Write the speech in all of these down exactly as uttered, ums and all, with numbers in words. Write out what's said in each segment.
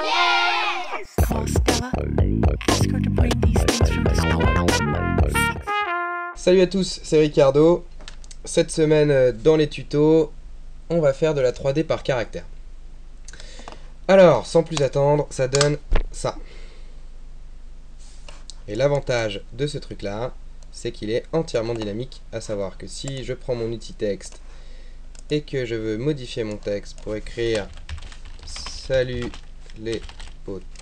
Salut à tous, c'est Ricardo. Cette semaine, dans les tutos, on va faire de la trois D par caractère. Alors, sans plus attendre, ça donne ça. Et l'avantage de ce truc-là, c'est qu'il est entièrement dynamique, à savoir que si je prends mon outil texte et que je veux modifier mon texte pour écrire « Salut les potos »,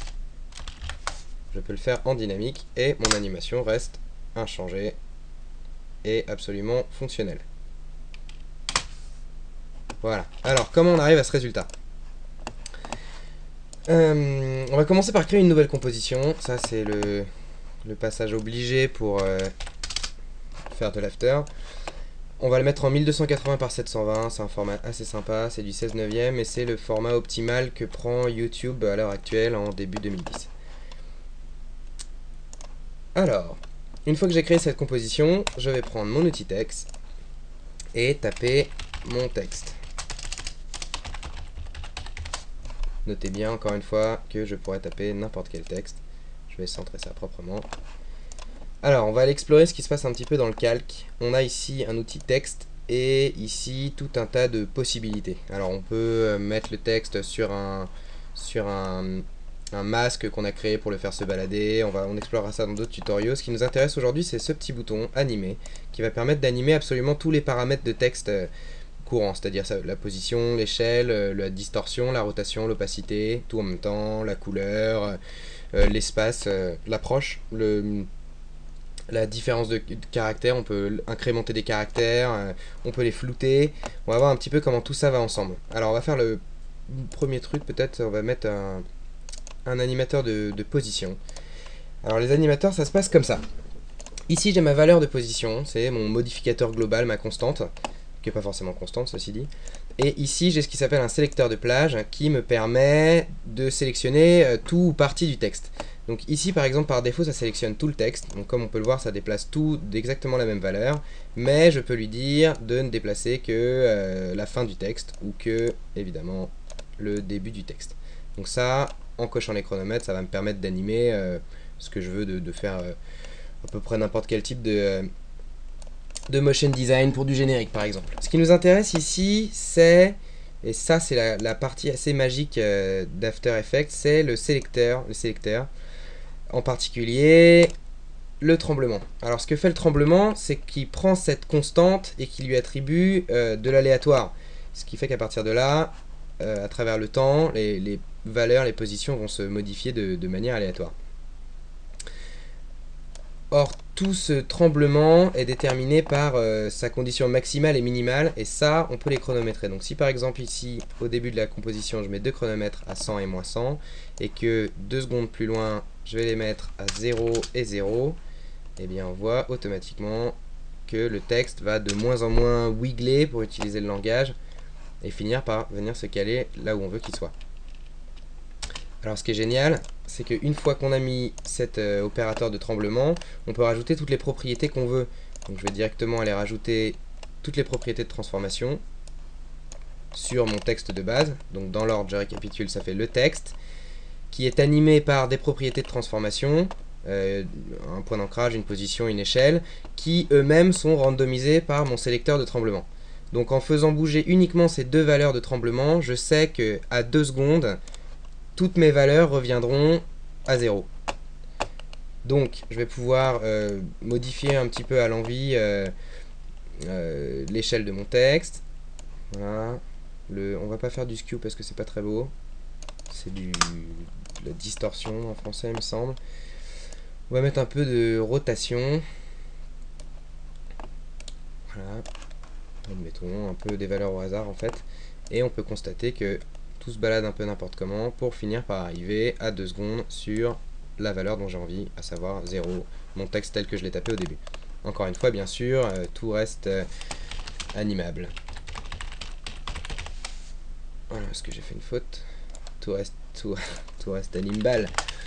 je peux le faire en dynamique et mon animation reste inchangée et absolument fonctionnelle. Voilà. Alors, comment on arrive à ce résultat ? euh, On va commencer par créer une nouvelle composition. Ça, c'est le, le passage obligé pour euh, faire de l'after. On va le mettre en mille deux cent quatre-vingts par sept cent vingt. C'est un format assez sympa. C'est du seize neuvième et c'est le format optimal que prend YouTube à l'heure actuelle en début deux mille dix. Alors, une fois que j'ai créé cette composition, je vais prendre mon outil texte et taper mon texte. Notez bien encore une fois que je pourrais taper n'importe quel texte. Je vais centrer ça proprement. Alors, on va aller explorer ce qui se passe un petit peu dans le calque. On a ici un outil texte et ici tout un tas de possibilités. Alors, on peut mettre le texte sur un, sur un, un masque qu'on a créé pour le faire se balader. On, va, on explorera ça dans d'autres tutoriaux. Ce qui nous intéresse aujourd'hui, c'est ce petit bouton animer qui va permettre d'animer absolument tous les paramètres de texte courant, c'est-à-dire la position, l'échelle, la distorsion, la rotation, l'opacité, tout en même temps, la couleur, euh, l'espace, euh, l'approche, le, la différence de, de caractères, on peut incrémenter des caractères, euh, on peut les flouter, on va voir un petit peu comment tout ça va ensemble. Alors on va faire le premier truc, peut-être on va mettre un, un animateur de, de position. Alors les animateurs, ça se passe comme ça. Ici j'ai ma valeur de position, c'est mon modificateur global, ma constante, qui n'est pas forcément constante, ceci dit. Et ici, j'ai ce qui s'appelle un sélecteur de plage qui me permet de sélectionner euh, tout ou partie du texte. Donc ici, par exemple, par défaut, ça sélectionne tout le texte. Donc comme on peut le voir, ça déplace tout d'exactement la même valeur. Mais je peux lui dire de ne déplacer que euh, la fin du texte ou que, évidemment, le début du texte. Donc ça, en cochant les chronomètres, ça va me permettre d'animer euh, ce que je veux, de, de faire euh, à peu près n'importe quel type de... Euh, de motion design pour du générique par exemple. Ce qui nous intéresse ici, c'est, et ça c'est la, la partie assez magique euh, d'After Effects, c'est le sélecteur, le sélecteur, en particulier le tremblement. Alors ce que fait le tremblement, c'est qu'il prend cette constante et qu'il lui attribue euh, de l'aléatoire. Ce qui fait qu'à partir de là, euh, à travers le temps, les, les valeurs, les positions vont se modifier de, de manière aléatoire. Or, tout ce tremblement est déterminé par euh, sa condition maximale et minimale, et ça, on peut les chronométrer. Donc si par exemple ici, au début de la composition, je mets deux chronomètres à cent et moins cent, et que deux secondes plus loin, je vais les mettre à zéro et zéro, et bien on voit automatiquement que le texte va de moins en moins wiggler, pour utiliser le langage, et finir par venir se caler là où on veut qu'il soit. Alors ce qui est génial, c'est qu'une fois qu'on a mis cet euh, opérateur de tremblement, on peut rajouter toutes les propriétés qu'on veut. Donc je vais directement aller rajouter toutes les propriétés de transformation sur mon texte de base. Donc dans l'ordre, je récapitule, ça fait le texte, qui est animé par des propriétés de transformation, euh, un point d'ancrage, une position, une échelle, qui eux-mêmes sont randomisés par mon sélecteur de tremblement. Donc en faisant bouger uniquement ces deux valeurs de tremblement, je sais qu'à deux secondes, toutes mes valeurs reviendront à zéro. Donc je vais pouvoir euh, modifier un petit peu à l'envie euh, euh, l'échelle de mon texte. Voilà. Le, on va pas faire du skew parce que c'est pas très beau. C'est du de la distorsion en français il me semble. On va mettre un peu de rotation. Voilà. Mettons un peu des valeurs au hasard en fait. Et on peut constater que tout se balade un peu n'importe comment pour finir par arriver à deux secondes sur la valeur dont j'ai envie, à savoir zéro, mon texte tel que je l'ai tapé au début. Encore une fois, bien sûr, euh, tout reste euh, animable. Voilà, est-ce que j'ai fait une faute? Tout reste, tout, tout reste animal.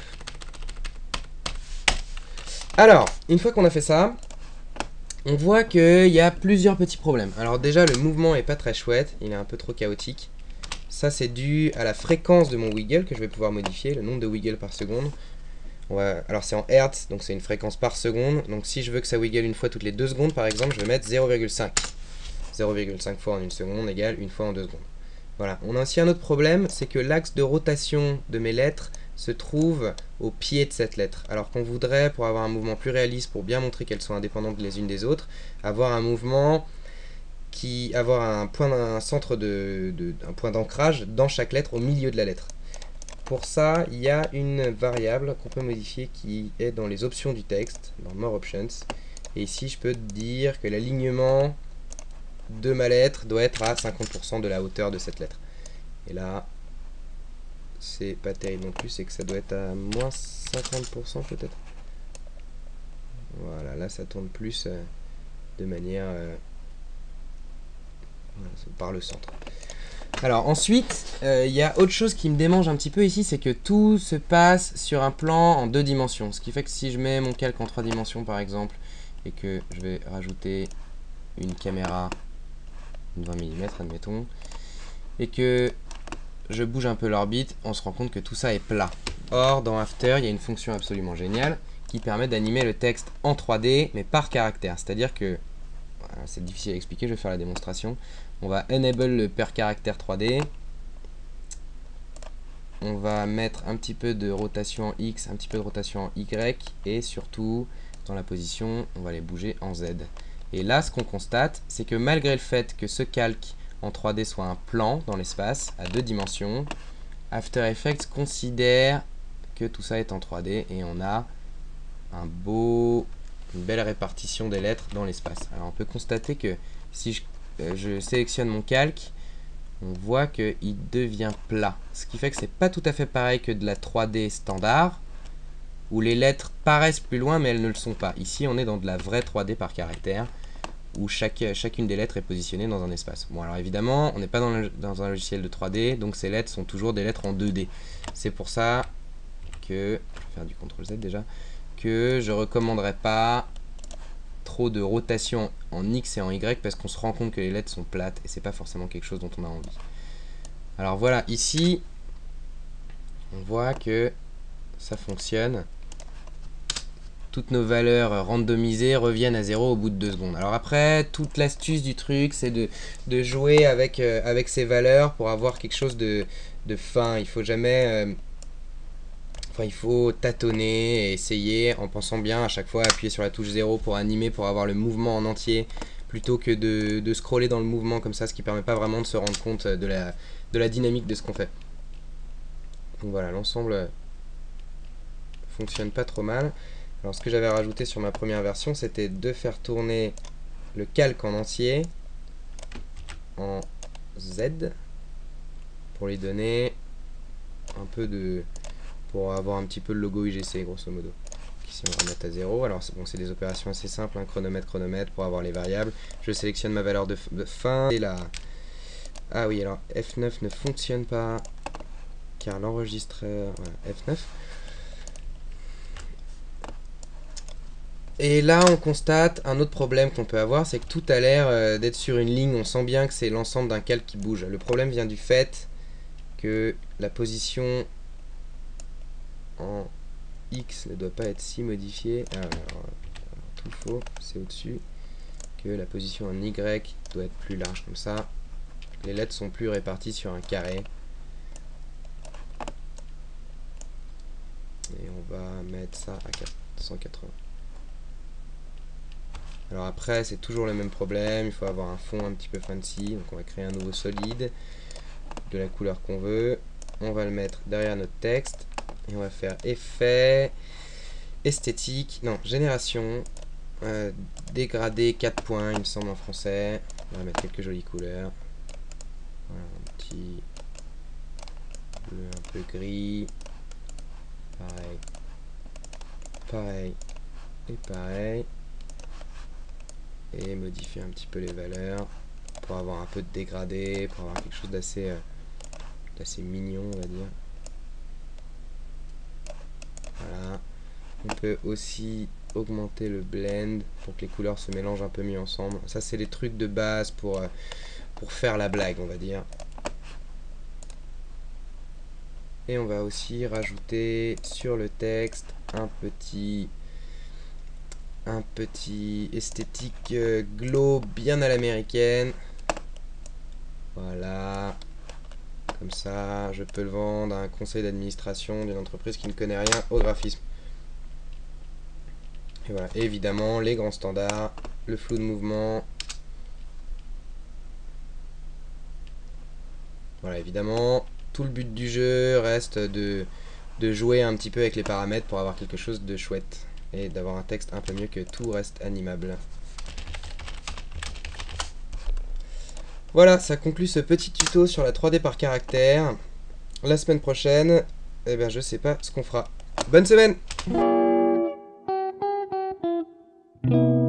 Alors, une fois qu'on a fait ça, on voit qu'il y a plusieurs petits problèmes. Alors déjà, le mouvement est pas très chouette, il est un peu trop chaotique. Ça, c'est dû à la fréquence de mon wiggle que je vais pouvoir modifier, le nombre de wiggles par seconde. On va, alors c'est en hertz, donc c'est une fréquence par seconde. Donc si je veux que ça wiggle une fois toutes les deux secondes, par exemple, je vais mettre zéro virgule cinq. zéro virgule cinq fois en une seconde égale une fois en deux secondes. Voilà. On a aussi un autre problème, c'est que l'axe de rotation de mes lettres se trouve au pied de cette lettre. Alors qu'on voudrait, pour avoir un mouvement plus réaliste, pour bien montrer qu'elles sont indépendantes les unes des autres, avoir un mouvement qui avoir un point un centre de, de un point d'ancrage dans chaque lettre au milieu de la lettre. Pour ça, il y a une variable qu'on peut modifier qui est dans les options du texte, dans More Options. Et ici, je peux dire que l'alignement de ma lettre doit être à cinquante pour cent de la hauteur de cette lettre. Et là, c'est pas terrible non plus, c'est que ça doit être à moins cinquante pour cent peut-être. Voilà, là ça tourne plus euh, de manière euh, voilà, par le centre. Alors ensuite, il euh, y a autre chose qui me démange un petit peu ici, c'est que tout se passe sur un plan en deux dimensions. Ce qui fait que si je mets mon calque en trois dimensions par exemple, et que je vais rajouter une caméra de vingt millimètres admettons, et que je bouge un peu l'orbite, on se rend compte que tout ça est plat. Or, dans After, il y a une fonction absolument géniale qui permet d'animer le texte en trois D, mais par caractère. C'est-à-dire que, voilà, c'est difficile à expliquer, je vais faire la démonstration. On va enable le per caractère trois D. On va mettre un petit peu de rotation en X, un petit peu de rotation en Y, et surtout, dans la position, on va les bouger en Z. Et là, ce qu'on constate, c'est que malgré le fait que ce calque en trois D soit un plan dans l'espace à deux dimensions, After Effects considère que tout ça est en trois D et on a un beau, une belle répartition des lettres dans l'espace. Alors on peut constater que si je, euh, je sélectionne mon calque, on voit qu'il devient plat. Ce qui fait que c'est pas tout à fait pareil que de la trois D standard, où les lettres paraissent plus loin mais elles ne le sont pas. Ici on est dans de la vraie trois D par caractère, où chaque, chacune des lettres est positionnée dans un espace. Bon alors évidemment, on n'est pas dans, le, dans un logiciel de trois D, donc ces lettres sont toujours des lettres en deux D. C'est pour ça que, je vais faire du contrôle Z déjà, que je ne recommanderais pas trop de rotation en X et en Y, parce qu'on se rend compte que les lettres sont plates, et c'est pas forcément quelque chose dont on a envie. Alors voilà, ici, on voit que ça fonctionne. Toutes nos valeurs randomisées reviennent à zéro au bout de deux secondes. Alors après, toute l'astuce du truc, c'est de, de jouer avec, euh, avec ces valeurs pour avoir quelque chose de, de fin. Il faut jamais... Euh, enfin, il faut tâtonner et essayer en pensant bien à chaque fois appuyer sur la touche zéro pour animer, pour avoir le mouvement en entier, plutôt que de, de scroller dans le mouvement comme ça, ce qui permet pas vraiment de se rendre compte de la, de la dynamique de ce qu'on fait. Donc voilà, l'ensemble fonctionne pas trop mal. Alors ce que j'avais rajouté sur ma première version, c'était de faire tourner le calque en entier en Z pour lui donner un peu de... pour avoir un petit peu le logo U G C grosso modo. Ici on va remettre à zéro. Alors c'est bon, c'est des opérations assez simples, hein, chronomètre, chronomètre pour avoir les variables. Je sélectionne ma valeur de, de fin et là. Ah oui, alors F neuf ne fonctionne pas car l'enregistreur... Voilà, F neuf. Et là, on constate un autre problème qu'on peut avoir, c'est que tout a l'air euh, d'être sur une ligne. On sent bien que c'est l'ensemble d'un calque qui bouge. Le problème vient du fait que la position en X ne doit pas être si modifiée. Ah, alors, alors, tout faux, c'est au-dessus. Que la position en Y doit être plus large, comme ça. Les lettres sont plus réparties sur un carré. Et on va mettre ça à quatre cent quatre-vingts. Alors après, c'est toujours le même problème, il faut avoir un fond un petit peu fancy, donc on va créer un nouveau solide de la couleur qu'on veut. On va le mettre derrière notre texte et on va faire effet, esthétique, non, génération, euh, dégradé quatre points, il me semble en français. On va mettre quelques jolies couleurs. Voilà, un petit bleu un peu gris, pareil, pareil et pareil. Et modifier un petit peu les valeurs pour avoir un peu de dégradé, pour avoir quelque chose d'assez euh, d'assez mignon, on va dire. Voilà. On peut aussi augmenter le blend pour que les couleurs se mélangent un peu mieux ensemble. Ça, c'est les trucs de base pour, euh, pour faire la blague, on va dire. Et on va aussi rajouter sur le texte un petit, un petit esthétique euh, glow bien à l'américaine. Voilà. Comme ça, je peux le vendre à un conseil d'administration d'une entreprise qui ne connaît rien au graphisme. Et voilà, et évidemment, les grands standards, le flou de mouvement. Voilà, évidemment, tout le but du jeu reste de, de jouer un petit peu avec les paramètres pour avoir quelque chose de chouette. Et d'avoir un texte un peu mieux que tout reste animable. Voilà, ça conclut ce petit tuto sur la trois D par caractère. La semaine prochaine, eh ben, je sais pas ce qu'on fera. Bonne semaine!